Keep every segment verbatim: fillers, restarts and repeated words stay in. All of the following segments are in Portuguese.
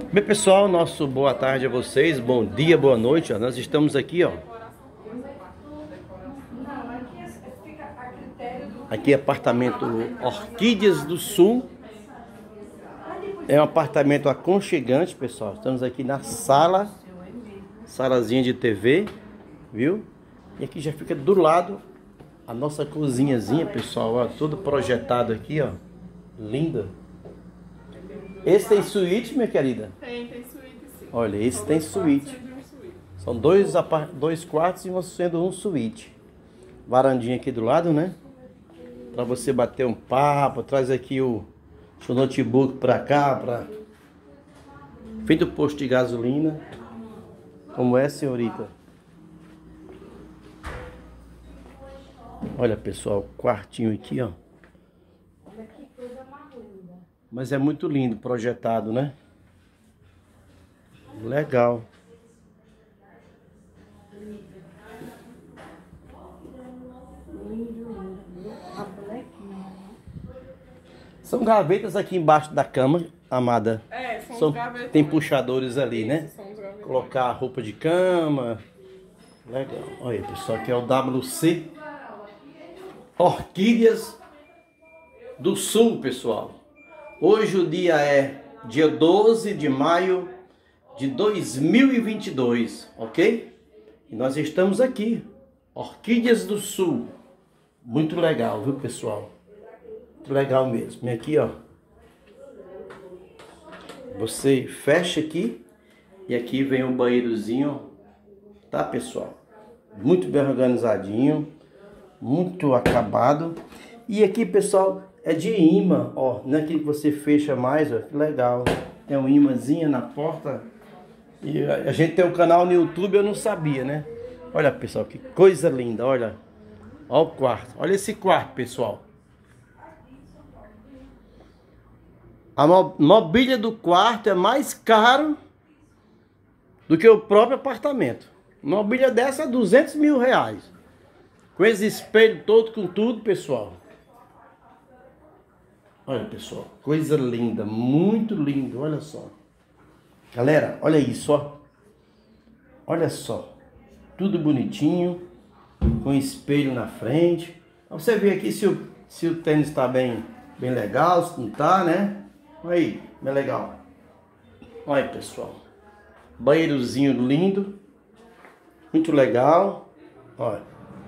Bem, pessoal, nosso boa tarde a vocês, bom dia, boa noite. Ó. Nós estamos aqui, ó. Aqui é apartamento Orquídeas do Sul. É um apartamento aconchegante, pessoal. Estamos aqui na sala, salazinha de T V, viu? E aqui já fica do lado a nossa cozinhazinha, pessoal, ó, tudo projetado aqui, ó. Linda. Esse tem suíte, minha querida? Tem, tem suíte sim. Olha, esse tem suíte. São dois, dois quartos e você sendo um suíte. Varandinha aqui do lado, né? Pra você bater um papo. Traz aqui o seu notebook pra cá, pra... Feito o posto de gasolina. Como é, senhorita? Olha, pessoal, quartinho aqui, ó. Mas é muito lindo, projetado, né? Legal. São gavetas aqui embaixo da cama, amada. É, são, são os gavetas. Tem puxadores ali, Isso, né? Colocar a roupa de cama. Legal. Olha, pessoal, aqui é o W C Orquídeas do Sul, pessoal. Hoje o dia é dia doze de maio de dois mil e vinte e dois, ok? E nós estamos aqui, Orquídeas do Sul. Muito legal, viu, pessoal? Muito legal mesmo. E aqui, ó. Você fecha aqui e aqui vem um banheirozinho, tá, pessoal? Muito bem organizadinho, muito acabado. E aqui, pessoal, é de imã, ó, não é aquele que você fecha mais, ó, que legal. Tem um imãzinho na porta. E a gente tem um canal no YouTube, eu não sabia, né? Olha, pessoal, que coisa linda, olha. Olha o quarto, olha esse quarto, pessoal. A mobília do quarto é mais caro do que o próprio apartamento. Uma mobília dessa é duzentos mil reais. Com esse espelho todo, com tudo, pessoal. Olha, pessoal, coisa linda, muito lindo, olha só. Galera, olha isso, ó. Olha só, tudo bonitinho, com espelho na frente. Pra você ver aqui se o, se o tênis tá bem, bem legal, se não tá, né? Olha aí, bem legal. Olha aí, pessoal. Banheirozinho lindo, muito legal. Olha.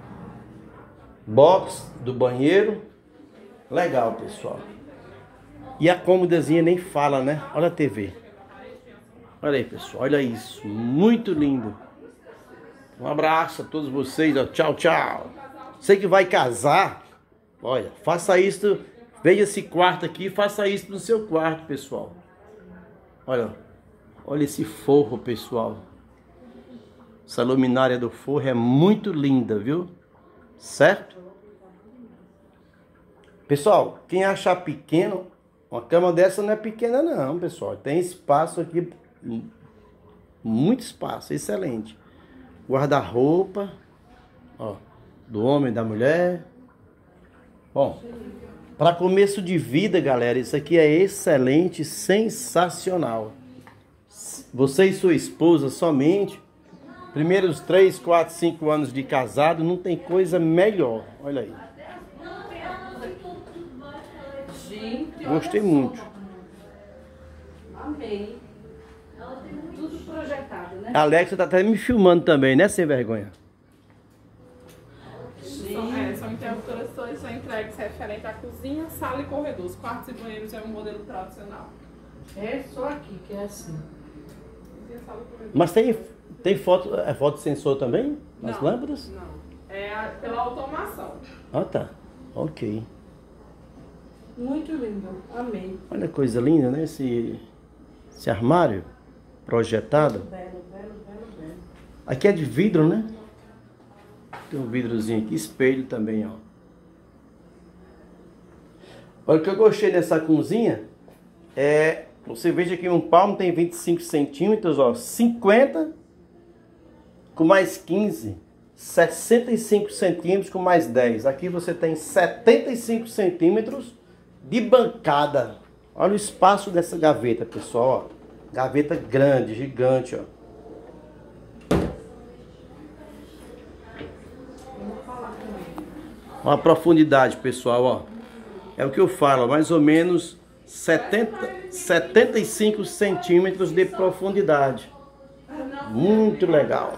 Box do banheiro, legal, pessoal. E a cômodazinha nem fala, né? Olha a T V. Olha aí, pessoal. Olha isso. Muito lindo. Um abraço a todos vocês. Ó. Tchau, tchau. Você que vai casar, olha, faça isso. Veja esse quarto aqui, faça isso no seu quarto, pessoal. Olha. Olha esse forro, pessoal. Essa luminária do forro é muito linda, viu? Certo? Pessoal, quem achar pequeno... Uma cama dessa não é pequena não, pessoal. Tem espaço aqui, muito espaço, excelente. Guarda-roupa, ó, do homem e da mulher. Bom, para começo de vida, galera, isso aqui é excelente, sensacional. Você e sua esposa somente, primeiros três, quatro, cinco anos de casado, não tem coisa melhor. Olha aí. Gostei muito. Amei. Tudo projetado, né? A Alexa tá até me filmando também, né, sem vergonha? São, é, são interruptoras todas são entregues referente à cozinha, sala e corredor. Os quartos e banheiros é um modelo tradicional. É só aqui que é assim. Cozinha, sala e corredor. Mas tem, tem foto, é foto sensor também? Nas Não, lâmpadas? Não. É a, pela automação. Ah, tá. Ok. Muito lindo. Amei. Olha que coisa linda, né? Esse, esse armário projetado. Belo, belo, belo, belo. Aqui é de vidro, né? Tem um vidrozinho aqui, espelho também, ó. Olha o que eu gostei dessa cozinha é... Você veja que um palmo tem vinte e cinco centímetros, ó. cinquenta com mais quinze. sessenta e cinco centímetros com mais dez. Aqui você tem setenta e cinco centímetros de bancada. Olha o espaço dessa gaveta, pessoal. Ó. Gaveta grande, gigante, ó. Ó a profundidade, pessoal, ó. É o que eu falo, mais ou menos setenta, setenta e cinco centímetros de profundidade. Muito legal.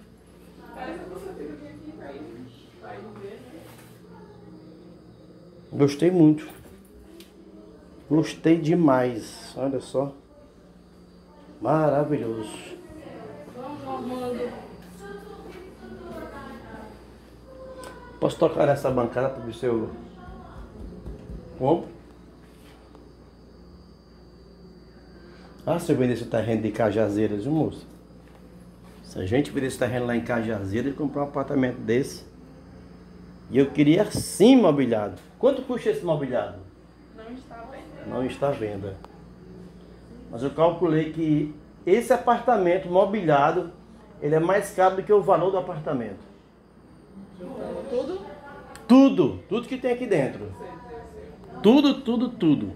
Gostei muito. Gostei demais. Olha só. Maravilhoso. Posso tocar nessa bancada para ver se eu compro? Ah, se eu vender esse terreno de Cajazeiras, viu, moço? Se a gente vender esse terreno lá em Cajazeiras e comprar um apartamento desse. E eu queria sim mobiliado. Quanto custa esse mobiliado? Não está à venda. Não está à venda. Mas eu calculei que esse apartamento mobiliado, ele é mais caro do que o valor do apartamento. Tudo? Tudo, tudo que tem aqui dentro. Tudo, tudo, tudo.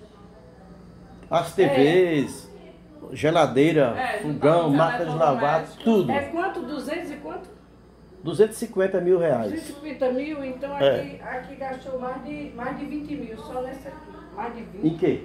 As T Vs, é. geladeira, é, fogão, máquina de lavar, tudo. É quanto? duzentos e quanto? duzentos e cinquenta mil reais. duzentos e cinquenta mil, então aqui, é. aqui gastou mais de, mais de vinte mil, só nessa aqui. Mais de vinte. Em quê?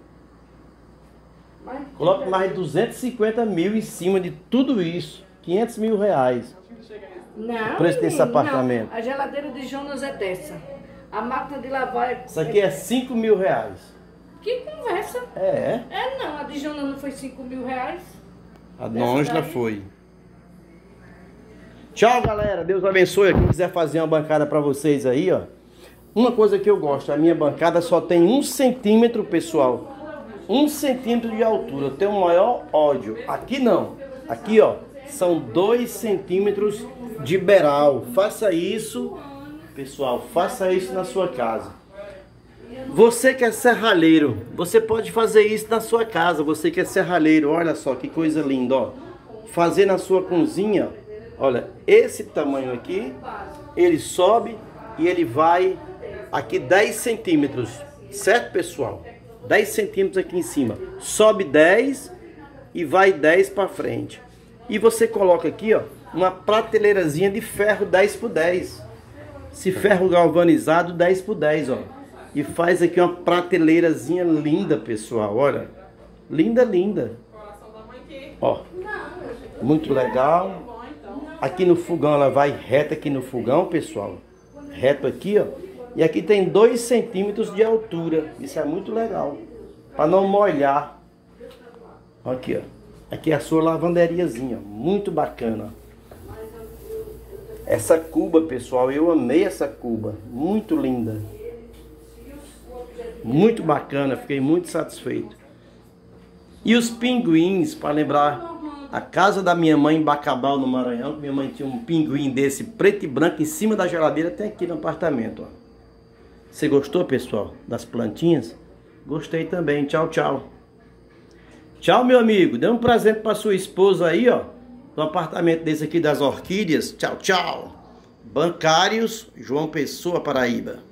Mais Coloque mais de duzentos e cinquenta mil em cima de tudo isso. quinhentos mil reais. Não, o preço desse apartamento. Não. A geladeira de Jonas é dessa. A máquina de lavar é... Isso aqui é cinco mil reais. Que conversa? É. É não, a de Jonas não foi cinco mil reais? A de Ângela foi. Tchau, galera. Deus abençoe. Quem quiser fazer uma bancada pra vocês aí, ó. Uma coisa que eu gosto, a minha bancada só tem um centímetro, pessoal. Um centímetro de altura. Eu tenho o maior ódio. Aqui não. Aqui, ó. São dois centímetros de beiral. Faça isso, pessoal. Faça isso na sua casa. Você que é serralheiro, você pode fazer isso na sua casa. Você que é serralheiro, olha só que coisa linda, ó. Fazer na sua cozinha, olha, esse tamanho aqui, ele sobe e ele vai aqui dez centímetros, certo, pessoal? dez centímetros aqui em cima. Sobe dez e vai dez para frente. E você coloca aqui, ó, uma prateleirazinha de ferro dez por dez. Esse ferro galvanizado dez por dez, ó. E faz aqui uma prateleirazinha linda, pessoal, olha. Linda, linda. Ó, muito legal. Aqui no fogão, ela vai reta aqui no fogão, pessoal. Reto aqui, ó. E aqui tem dois centímetros de altura. Isso é muito legal. Para não molhar. Aqui, ó. Aqui é a sua lavanderiazinha. Muito bacana. Essa cuba, pessoal, eu amei essa cuba. Muito linda. Muito bacana. Fiquei muito satisfeito. E os pinguins, para lembrar a casa da minha mãe em Bacabal, no Maranhão. Minha mãe tinha um pinguim desse preto e branco em cima da geladeira. Tem aqui no apartamento, ó. Você gostou, pessoal, das plantinhas? Gostei também. Tchau, tchau. Tchau, meu amigo. Dê um presente para sua esposa aí, ó. No apartamento desse aqui das orquídeas. Tchau, tchau. Bancários, João Pessoa, Paraíba.